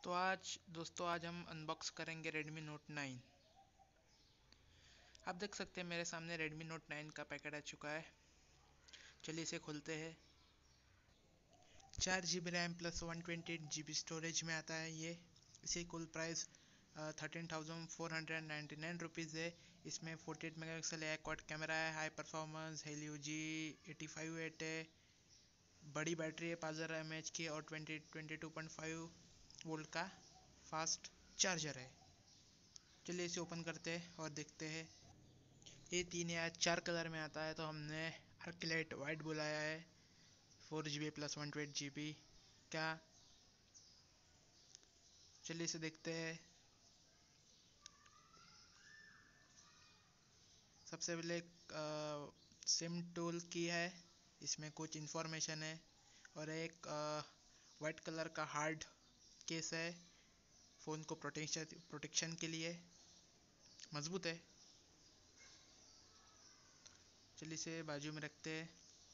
तो आज दोस्तों आज हम अनबॉक्स करेंगे Redmi Note 9। आप देख सकते हैं मेरे सामने Redmi Note 9 का पैकेट आ चुका है। चलिए इसे खोलते हैं। 4 GB RAM plus 128 GB storage में आता है ये। इसी कुल प्राइस 13,499 रुपीज़ है। इसमें 48 मेगापिक्सल है, क्वाड कैमरा है, हाई परफॉर्मेंस हेलियो G85 है, बड़ी बैटरी है 5000 mAh की और 22.5 वोल्ट का फास्ट चार्जर है। चलिए इसे ओपन करते हैं और देखते हैं। ये 3 या 4 कलर में आता है, तो हमने आर्कलाइट वाइट बुलाया है। 4 GB प्लस 128 GB का। चलिए इसे देखते हैं। सबसे पहले सिम टूल की है, इसमें कुछ इन्फॉर्मेशन है और एक वाइट कलर का हार्ड केस है फ़ोन को प्रोटेक्शन के लिए। मजबूत है। चलिए इसे बाजू में रखते हैं।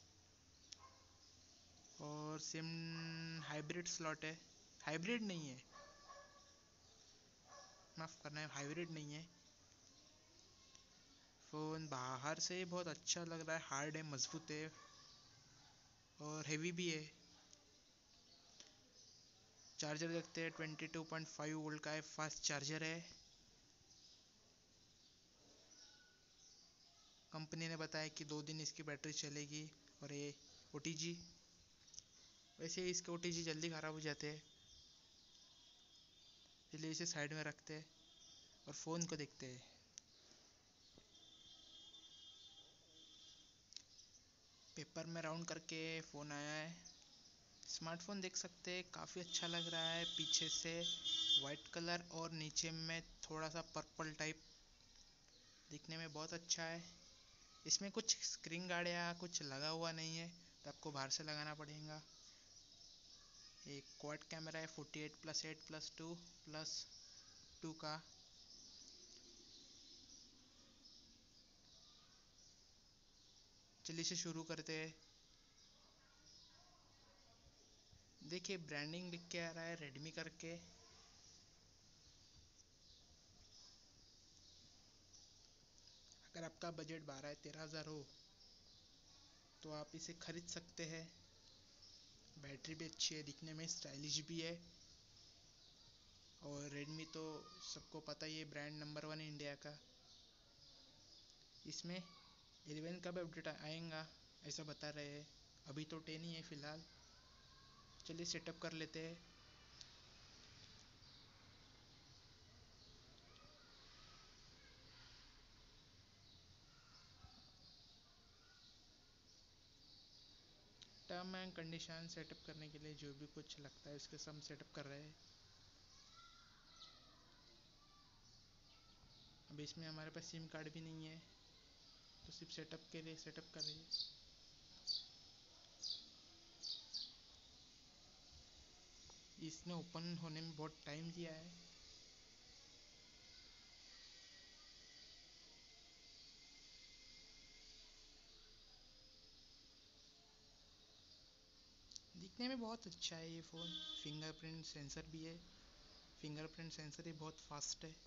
और सिम हाइब्रिड स्लॉट है, हाइब्रिड नहीं है, माफ़ करना है, हाइब्रिड नहीं है। फ़ोन बाहर से बहुत अच्छा लग रहा है, हार्ड है, मजबूत है और हेवी भी है। चार्जर देखते हैं, 22.5 वोल्ट का है, फास्ट चार्जर है। कंपनी ने बताया कि 2 दिन इसकी बैटरी चलेगी। और ये OTG, वैसे इसके OTG जल्दी ख़राब हो जाते हैं। इसलिए इसे साइड में रखते हैं और फ़ोन को देखते हैं। पेपर में राउंड करके फ़ोन आया है। स्मार्टफोन देख सकते हैं, काफ़ी अच्छा लग रहा है। पीछे से वाइट कलर और नीचे में थोड़ा सा पर्पल टाइप, दिखने में बहुत अच्छा है। इसमें कुछ स्क्रीन गार्ड या कुछ लगा हुआ नहीं है, तो आपको बाहर से लगाना पड़ेगा। एक क्वाड कैमरा है 48+8+2+2 का। चलिए इसे शुरू करते हैं। देखिए ब्रांडिंग लिख के आ रहा है रेडमी करके। अगर आपका बजट 12-13 हज़ार हो तो आप इसे खरीद सकते हैं। बैटरी भी अच्छी है, दिखने में स्टाइलिश भी है। और रेडमी तो सबको पता ही है, ब्रांड नंबर 1 इंडिया का। इसमें 11 का भी अपडेट आएगा ऐसा बता रहे हैं। अभी तो 10 ही है फ़िलहाल। चलिए सेटअप कर लेते हैं। टर्म एंड कंडीशन सेटअप करने के लिए जो भी कुछ लगता है उसके सब सेटअप कर रहे हैं। अभी इसमें हमारे पास सिम कार्ड भी नहीं है, तो सिर्फ सेटअप के लिए सेटअप कर रही है। इसने ओपन होने में बहुत टाइम लिया है। दिखने में बहुत अच्छा है ये फ़ोन। फिंगरप्रिंट सेंसर भी है। फिंगरप्रिंट सेंसर ही बहुत फास्ट है।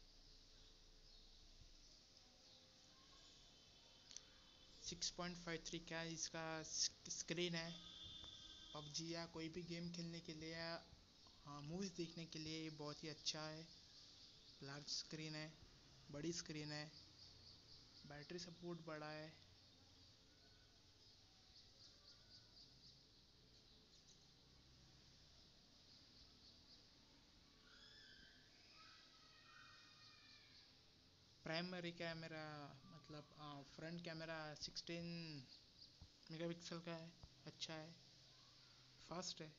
6.53 का इसका स्क्रीन है। पबजी या कोई भी गेम खेलने के लिए या हाँ मूवीज़ देखने के लिए ये बहुत ही अच्छा है। लार्ज स्क्रीन है, बड़ी स्क्रीन है, बैटरी सपोर्ट बड़ा है। प्राइमरी कैमरा मतलब फ्रंट कैमरा 16 मेगापिक्सल का है, अच्छा है, फास्ट है।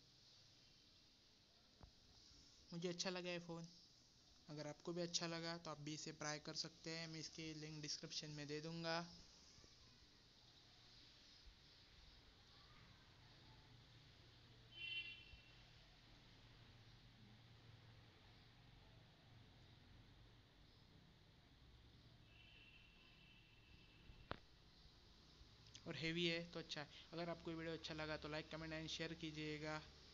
मुझे अच्छा लगा है फ़ोन। अगर आपको भी अच्छा लगा तो आप भी इसे ट्राई कर सकते हैं। मैं इसकी लिंक डिस्क्रिप्शन में दे दूँगा। और हेवी है तो अच्छा है। अगर आपको वीडियो अच्छा लगा तो लाइक कमेंट एंड शेयर कीजिएगा।